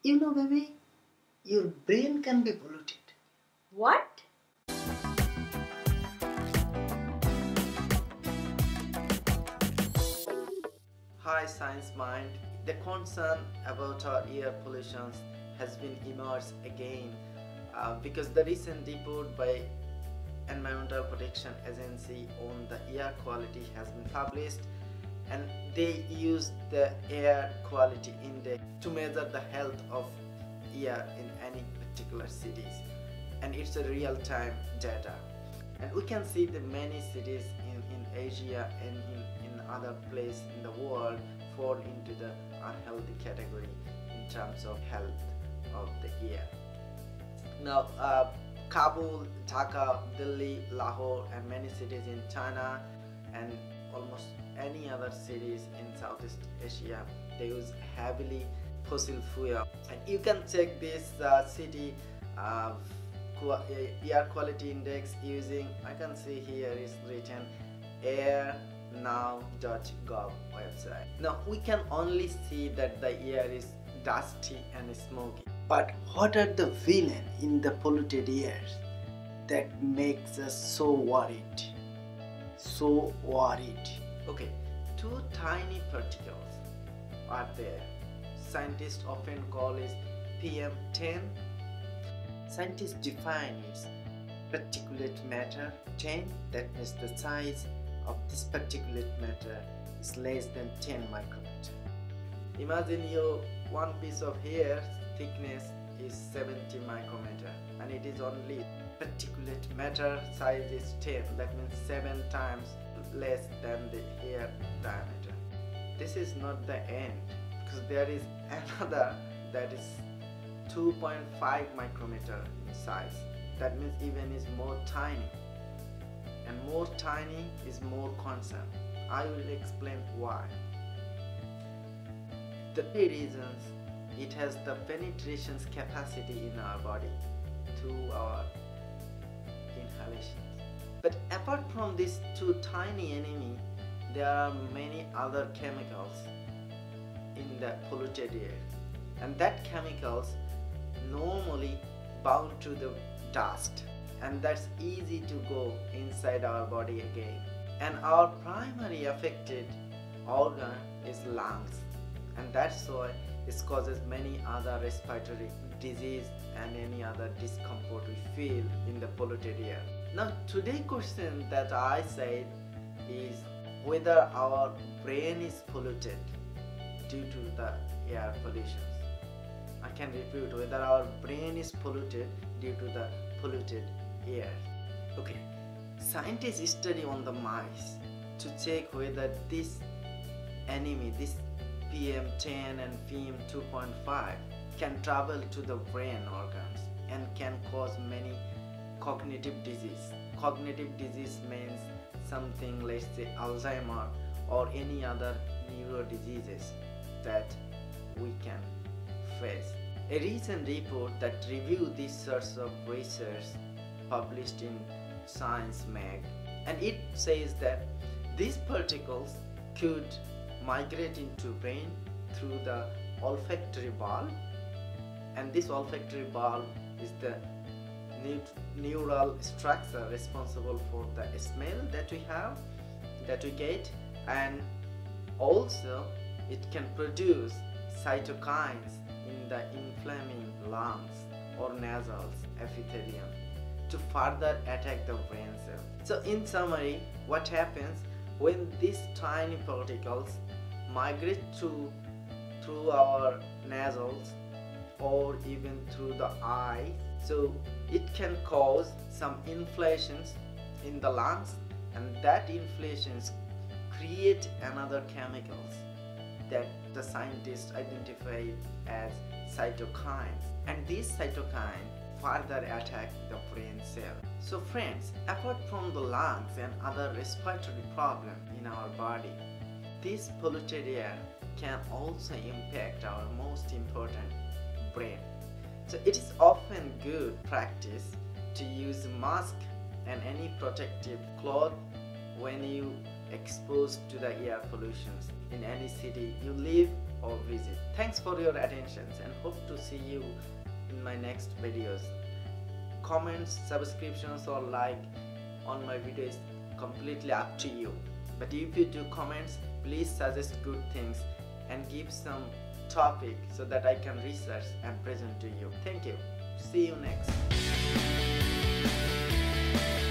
You know, baby, your brain can be polluted. What? Hi, Science Mind. The concern about our air pollution has been emerged again because the recent report by Environmental Protection Agency on the air quality has been published, and they use the air quality index to measure the health of air in any particular cities, and it's a real-time data, and we can see the many cities in Asia and in other places in the world fall into the unhealthy category in terms of health of the air. Now, Kabul, Dhaka, Delhi, Lahore, and many cities in China, and almost any other cities in Southeast Asia, they use heavily fossil fuel. And you can check this city air quality index using, I can see here is written airnow.gov website. Now we can only see that the air is dusty and smoky. But what are the villain in the polluted air that makes us so worried? So worried. Okay, two tiny particles are there. Scientists often call it PM10. Scientists define its particulate matter 10, that means the size of this particulate matter is less than 10 micrometer. Imagine your one piece of hair thickness is 70 micrometer and it is only particulate matter size is 10, that means 7 times less than the hair diameter. This is not the end, because there is another that is 2.5 micrometer in size. That means even is more tiny, and more tiny is more concern. I will explain why. The three reasons: it has the penetration capacity in our body through our inhalations. But apart from these two tiny enemy, there are many other chemicals in the polluted air, and that chemicals normally bound to the dust, and that's easy to go inside our body again. And our primary affected organ is lungs, and that's why it causes many other respiratory disease and any other discomfort we feel in the polluted air. Now today's question that I said is whether our brain is polluted due to the air pollution. I can repeat, whether our brain is polluted due to the polluted air. Okay, scientists study on the mice to check whether this enemy, this PM10 and PM2.5 can travel to the brain organs and can cause many cognitive disease. Cognitive disease means something, let's say Alzheimer or any other neuro diseases that we can face. A recent report that reviewed this source of research published in Science Mag, and it says that these particles could migrate into brain through the olfactory bulb, and this olfactory bulb is the neural structure responsible for the smell that we have, that we get, and also it can produce cytokines in the inflaming lungs or nasal epithelium to further attack the brain cell. So in summary, what happens when these tiny particles migrate through our nasals or even through the eye, so it can cause some inflations in the lungs, and that inflations create another chemicals that the scientists identified as cytokines, and these cytokines further attack the brain cell. So friends, apart from the lungs and other respiratory problems in our body, this polluted air can also impact our most important, brain. So it is often good practice to use mask and any protective cloth when you exposed to the air pollution in any city you live or visit. Thanks for your attention and hope to see you in my next videos. Comments, subscriptions or like on my video is completely up to you. But if you do comments, please suggest good things and give some topic so that I can research and present to you. Thank you. See you next.